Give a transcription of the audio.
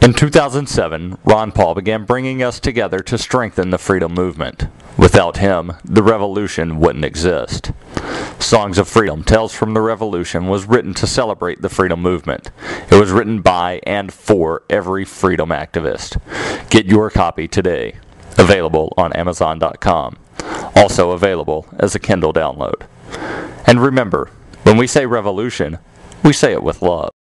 In 2007, Ron Paul began bringing us together to strengthen the freedom movement. Without him, the revolution wouldn't exist. Songs of Freedom, Tales from the Revolution was written to celebrate the freedom movement. It was written by and for every freedom activist. Get your copy today. Available on Amazon.com. Also available as a Kindle download. And remember, when we say revolution, we say it with love.